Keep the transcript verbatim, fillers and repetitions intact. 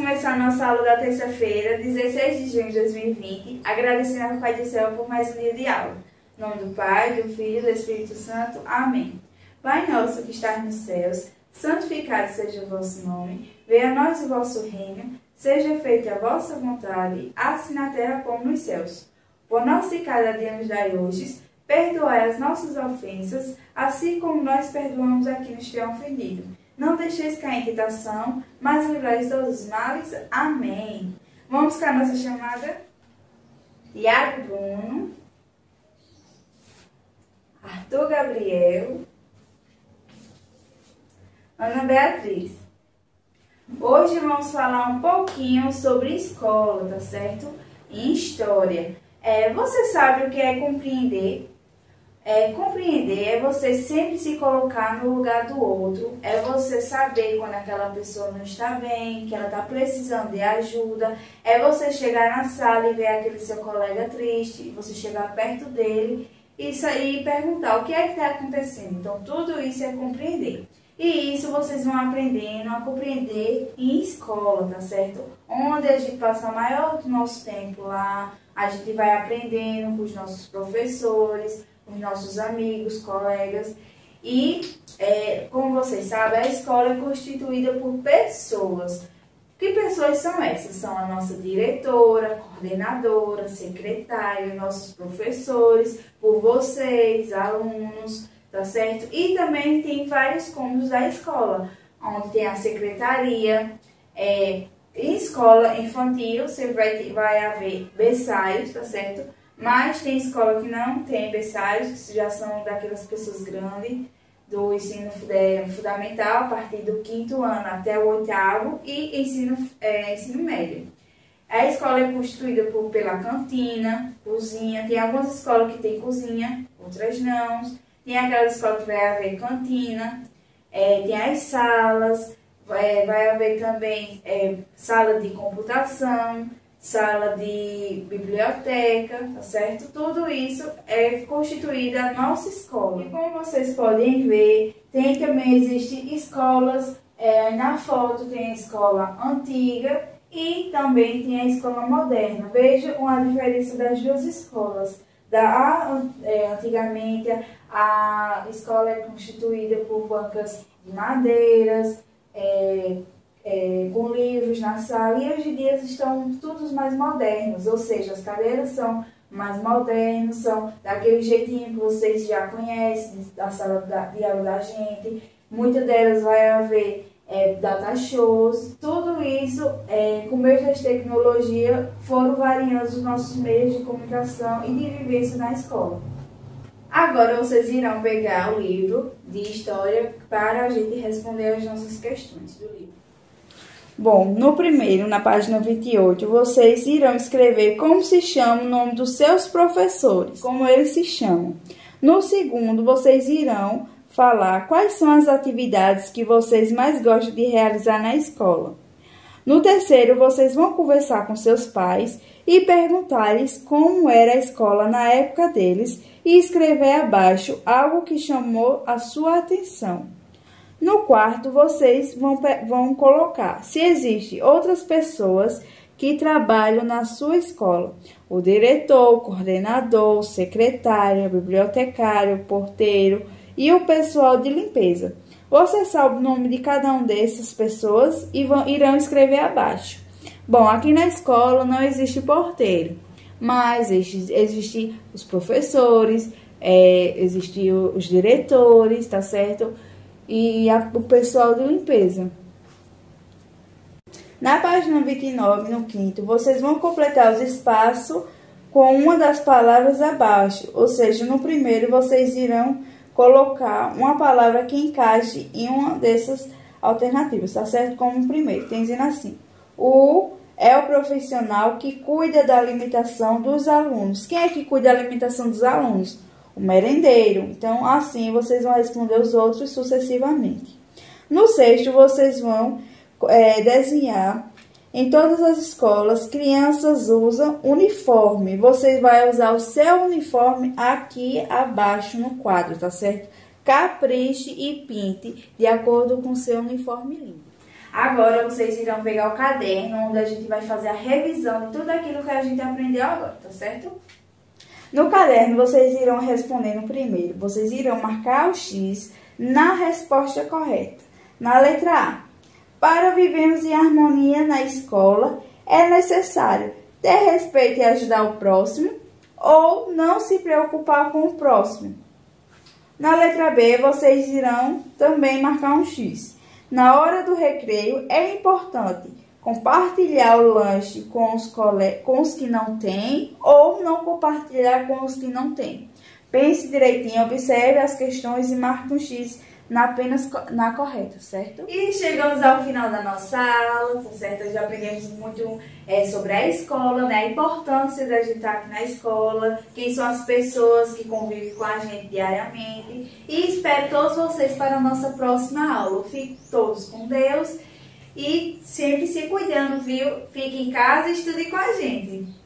começar a nossa aula da terça-feira, dezesseis de junho de dois mil e vinte, agradecendo ao Pai do Céu por mais um dia de aula. Em nome do Pai, do Filho e do Espírito Santo. Amém. Pai nosso que estás nos céus, santificado seja o vosso nome, venha a nós o vosso reino, seja feita a vossa vontade, assim na terra como nos céus. Por nosso de cada dia nos dai hoje, perdoai as nossas ofensas, assim como nós perdoamos a quem nos tem ofendido. Não deixeis cair em tentação, mas livrai-nos de todos os males. Amém. Vamos com a nossa chamada. Tiago Bruno, Arthur Gabriel, Ana Beatriz. Hoje vamos falar um pouquinho sobre escola, tá certo? E história. É, você sabe o que é compreender? É, compreender é você sempre se colocar no lugar do outro, é você saber quando aquela pessoa não está bem, que ela está precisando de ajuda, é você chegar na sala e ver aquele seu colega triste, você chegar perto dele e, sair e perguntar o que é que está acontecendo. Então, tudo isso é compreender. E isso vocês vão aprendendo a compreender em escola, tá certo? Onde a gente passa a maior do nosso tempo lá, a gente vai aprendendo com os nossos professores, os nossos amigos, colegas. E, é, como vocês sabem, a escola é constituída por pessoas. Que pessoas são essas? São a nossa diretora, coordenadora, secretária, nossos professores, por vocês, alunos, tá certo? E também tem vários cômodos da escola, onde tem a secretaria. É, em escola infantil, você vai, ter, vai haver berçários, tá certo? Mas tem escola que não tem berçários, que já são daquelas pessoas grandes, do ensino é, fundamental, a partir do quinto ano até o oitavo, e ensino, é, ensino médio. A escola é constituída por, pela cantina, cozinha, tem algumas escolas que tem cozinha, outras não. Tem aquelas escolas que vai haver cantina, é, tem as salas, vai, vai haver também é, sala de computação, sala de biblioteca, tá certo? Tudo isso é constituída a nossa escola. E como vocês podem ver, tem também, existe escolas, é, na foto tem a escola antiga e também tem a escola moderna. Veja uma diferença das duas escolas. Da, é, antigamente, a escola é constituída por bancas de madeiras, é, É, com livros na sala, e hoje em dia estão todos mais modernos, ou seja, as cadeiras são mais modernas, são daquele jeitinho que vocês já conhecem, da sala de aula da gente. Muitas delas vai haver é, data shows, tudo isso é, com meios de tecnologia foram variando os nossos meios de comunicação e de vivência na escola. Agora vocês irão pegar o livro de história para a gente responder as nossas questões do livro. Bom, no primeiro, na página vinte e oito, vocês irão escrever como se chama o nome dos seus professores, como eles se chamam. No segundo, vocês irão falar quais são as atividades que vocês mais gostam de realizar na escola. No terceiro, vocês vão conversar com seus pais e perguntar-lhes como era a escola na época deles e escrever abaixo algo que chamou a sua atenção. No quarto, vocês vão, vão colocar se existem outras pessoas que trabalham na sua escola. O diretor, o coordenador, o secretário, o bibliotecário, o porteiro e o pessoal de limpeza. Você sabe o nome de cada um dessas pessoas e vão, irão escrever abaixo. Bom, aqui na escola não existe porteiro, mas existem existe os professores, é, existem os diretores, tá certo? E a, o pessoal de limpeza. Na página vinte e nove, no quinto, vocês vão completar os espaços com uma das palavras abaixo, ou seja, no primeiro vocês irão colocar uma palavra que encaixe em uma dessas alternativas, tá certo? Como o primeiro, tem dizendo assim: o é o profissional que cuida da alimentação dos alunos. Quem é que cuida da alimentação dos alunos? O merendeiro. Então, assim, vocês vão responder os outros sucessivamente. No sexto, vocês vão é, desenhar. Em todas as escolas, crianças usam uniforme. Você vai usar o seu uniforme aqui abaixo no quadro, tá certo? Capriche e pinte de acordo com o seu uniforme lindo. Agora vocês irão pegar o caderno, onde a gente vai fazer a revisão de tudo aquilo que a gente aprendeu agora, tá certo? No caderno, vocês irão responder no primeiro. Vocês irão marcar o X na resposta correta. Na letra A. Para vivermos em harmonia na escola, é necessário ter respeito e ajudar o próximo ou não se preocupar com o próximo. Na letra B, vocês irão também marcar um X. Na hora do recreio, é importante compartilhar o lanche com os, cole... com os que não têm ou não compartilhar com os que não têm. Pense direitinho, observe as questões e marque um X na apenas na correta, certo? E chegamos ao final da nossa aula, tá certo? Já aprendemos muito é, sobre a escola, né? A importância da gente estar aqui na escola, quem são as pessoas que convivem com a gente diariamente. E espero todos vocês para a nossa próxima aula. Fiquem todos com Deus e sempre se cuidando, viu? Fique em casa e estude com a gente.